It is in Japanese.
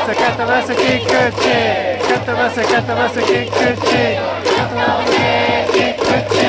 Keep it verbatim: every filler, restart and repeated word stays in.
せカタバセキクチカタバセカタバセキクチカタバセキクチ